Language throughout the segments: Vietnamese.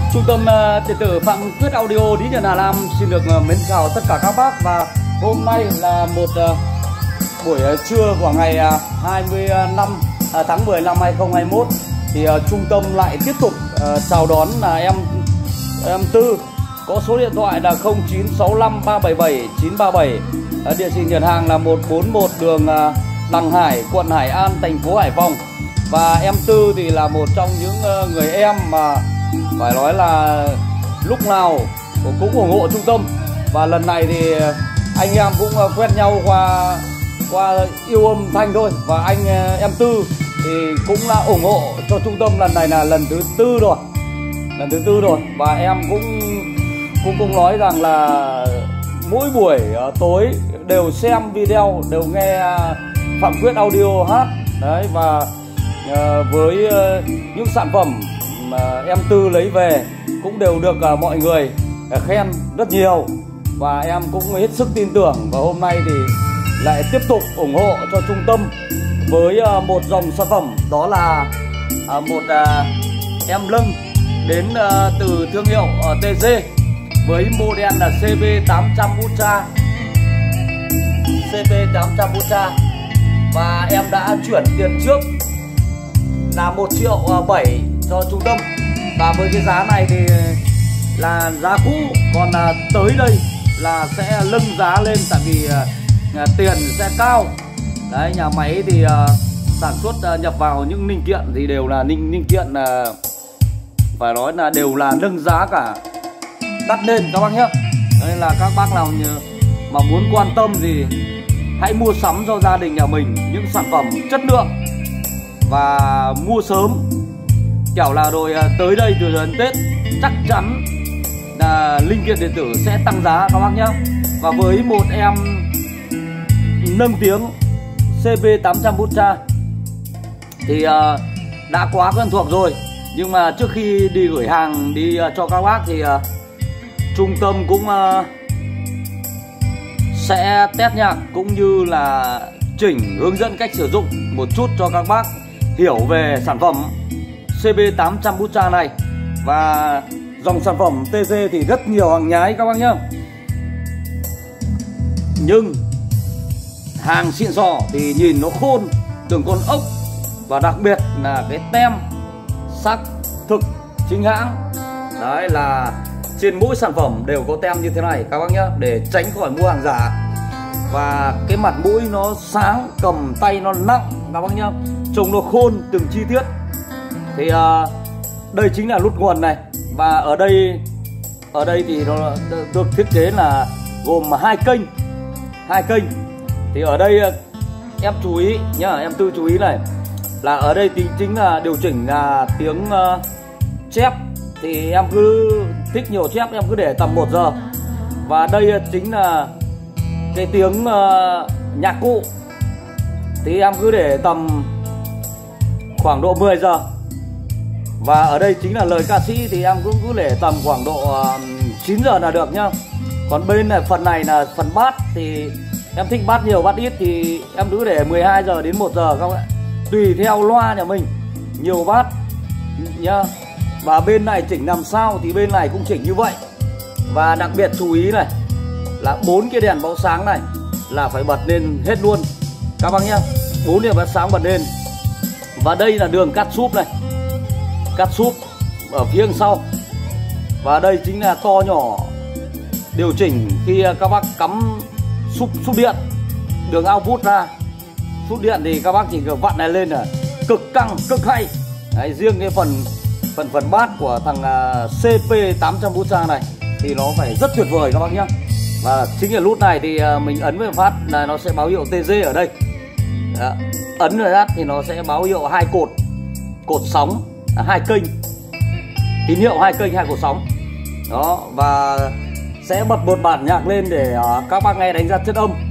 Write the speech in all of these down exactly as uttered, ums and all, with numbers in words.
Trung tâm uh, điện tử Phạm Quyết Audio Lý Nhân Hà Nam xin được uh, mến chào tất cả các bác. Và hôm nay là một uh, buổi uh, trưa của ngày uh, hai mươi lăm uh, tháng mười năm hai nghìn không trăm hai mươi mốt thì uh, trung tâm lại tiếp tục uh, chào đón là uh, em em Tư có số điện thoại là không chín sáu lăm ba bảy bảy chín ba bảy. uh, địa chỉ nhận hàng là một bốn một đường uh, Đằng Hải, quận Hải An, thành phố Hải Phòng. Và em Tư thì là một trong những uh, người em mà phải nói là lúc nào cũng ủng hộ trung tâm. Và lần này thì anh em cũng quen nhau qua qua yêu âm thanh thôi. Và anh em Tư thì cũng là ủng hộ cho trung tâm lần này là lần thứ tư rồi, lần thứ tư rồi. Và em cũng cũng cũng nói rằng là mỗi buổi tối đều xem video, đều nghe Phạm Quyết Audio hát đấy. Và với những sản phẩm mà em Tư lấy về cũng đều được uh, mọi người uh, khen rất nhiều. Và em cũng hết sức tin tưởng. Và hôm nay thì lại tiếp tục ủng hộ cho trung tâm với uh, một dòng sản phẩm, đó là uh, một uh, em lưng đến uh, từ thương hiệu uh, tê giê với model là xê bê tám trăm Ultra, xê bê tám trăm Ultra. Và em đã chuyển tiền trước là một triệu bảy cho trung tâm. Và với cái giá này thì là giá cũ, còn à, tới đây là sẽ nâng giá lên, tại vì à, tiền sẽ cao đấy. Nhà máy thì à, sản xuất à, nhập vào những linh kiện thì đều là linh, linh kiện à, phải nói là đều là nâng giá cả, đắt lên các bác nhé. Nên là các bác nào mà muốn quan tâm thì hãy mua sắm cho gia đình nhà mình những sản phẩm chất lượng và mua sớm, kiểu là rồi tới đây từ đến Tết chắc chắn là linh kiện điện tử sẽ tăng giá các bác nhé. Và với một em nâng tiếng xê bê tám trăm Ultra thì uh, đã quá quen thuộc rồi. Nhưng mà trước khi đi gửi hàng đi uh, cho các bác thì uh, trung tâm cũng uh, sẽ test nhạc cũng như là chỉnh hướng dẫn cách sử dụng một chút cho các bác hiểu về sản phẩm xê bê tám trăm Ultra này. Và dòng sản phẩm tê giê thì rất nhiều hàng nhái các bác nhá, nhưng hàng xịn sò thì nhìn nó khôn từng con ốc. Và đặc biệt là cái tem xác thực chính hãng đấy, là trên mỗi sản phẩm đều có tem như thế này các bác nhá, để tránh khỏi mua hàng giả. Và cái mặt mũi nó sáng, cầm tay nó nặng các bác nhá, trông nó khôn từng chi tiết. Thì uh, đây chính là nút nguồn này. Và ở đây ở đây thì nó được thiết kế là gồm hai kênh, hai kênh. Thì ở đây uh, em chú ý nhá, em Tư chú ý này, là ở đây thì chính là điều chỉnh là tiếng uh, chép. Thì em cứ thích nhiều chép em cứ để tầm một giờ. Và đây uh, chính là cái tiếng uh, nhạc cụ, thì em cứ để tầm khoảng độ mười giờ. Và ở đây chính là lời ca sĩ, thì em cũng cứ để tầm khoảng độ uh, chín giờ là được nhá. Còn bên này phần này là phần bass, thì em thích bass nhiều bass ít thì em cứ để mười hai giờ đến một giờ các bạn, tùy theo loa nhà mình, nhiều bass nhá. Và bên này chỉnh làm sao thì bên này cũng chỉnh như vậy. Và đặc biệt chú ý này là bốn cái đèn báo sáng này là phải bật lên hết luôn các bác nhá, bốn đèn báo sáng bật lên. Và đây là đường cắt súp này, cắt súp ở phía sau. Và đây chính là to nhỏ điều chỉnh khi các bác cắm súp súp điện, đường output ra súp điện thì các bác chỉ cần vặn này lên là cực căng cực hay đấy. Riêng cái phần phần phần bass của thằng uh, xê pê tám trăm Ultra này thì nó phải rất tuyệt vời các bác nhá. Và chính là nút này thì uh, mình ấn với phát là nó sẽ báo hiệu tê giê ở đây. Đó. Ấn rồi hát thì nó sẽ báo hiệu hai cột cột sóng, à, hai kênh tín hiệu, hai kênh hai cột sóng đó. Và sẽ bật một bản nhạc lên để uh, các bác nghe đánh giá chất âm.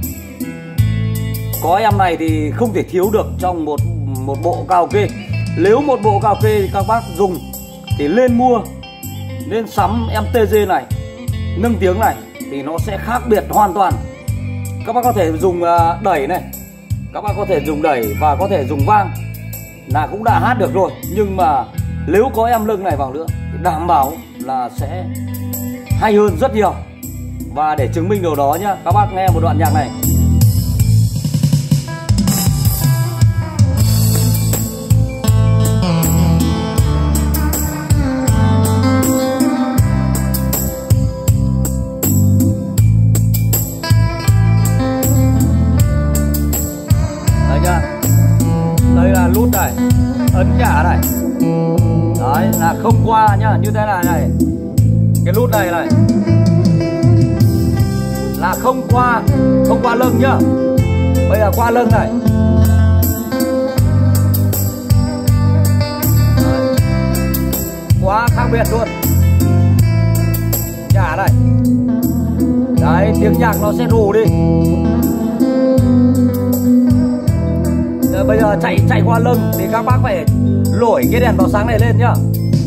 Có em này thì không thể thiếu được trong một một bộ karaoke. Nếu một bộ karaoke thì các bác dùng thì lên mua, nên sắm em tê giê này, nâng tiếng này thì nó sẽ khác biệt hoàn toàn. Các bác có thể dùng uh, đẩy này, các bác có thể dùng đẩy và có thể dùng vang là cũng đã hát được rồi. Nhưng mà Nếu có em lưng này vào nữa thì đảm bảo là sẽ hay hơn rất nhiều. Và để chứng minh điều đó nhá, các bác nghe một đoạn nhạc này. Đấy nhá. Đây là nút này, ấn nhả này. Đấy là không qua nhá, như thế này này. Cái nút này này là không qua, không qua lưng nhá. Bây giờ qua lưng này. Đấy. Quá khác biệt luôn. Nhả này. Đấy, tiếng nhạc nó sẽ rù đi. Rồi bây giờ chạy chạy qua lưng thì các bác phải lổi cái đèn báo sáng này lên nhá.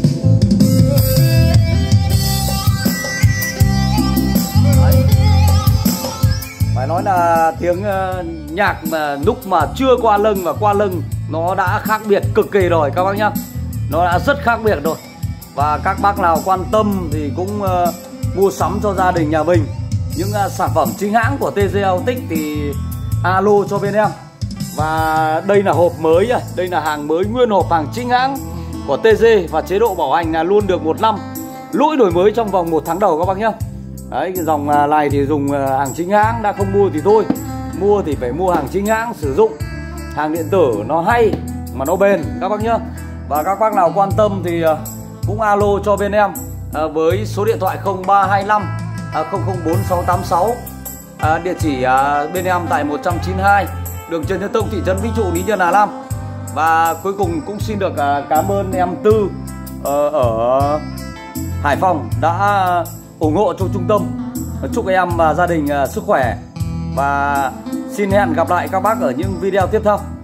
Đấy. Phải nói là tiếng uh, nhạc mà lúc mà chưa qua lưng và qua lưng nó đã khác biệt cực kỳ rồi các bác nhá. Nó đã rất khác biệt rồi. Và các bác nào quan tâm thì cũng uh, mua sắm cho gia đình nhà mình những uh, sản phẩm chính hãng của tê giê Autic thì alo cho bên em. Và đây là hộp mới, đây là hàng mới, nguyên hộp hàng chính hãng của tê giê. Và chế độ bảo hành là luôn được một năm, lỗi đổi mới trong vòng một tháng đầu các bác nhá. Đấy, cái dòng này thì dùng hàng chính hãng, đã không mua thì thôi. Mua thì phải mua hàng chính hãng sử dụng. Hàng điện tử nó hay mà nó bền các bác nhá. Và các bác nào quan tâm thì cũng alo cho bên em với số điện thoại không ba hai năm không không bốn sáu tám sáu. Địa chỉ bên em tại một trăm chín mươi hai đường Trần Nhân Tông, thị trấn Vĩnh Trụ, Lý Nhân Hà Nam. Và cuối cùng cũng xin được cảm ơn em Tư ở Hải Phòng đã ủng hộ cho trung tâm. Chúc em và gia đình sức khỏe. Và xin hẹn gặp lại các bác ở những video tiếp theo.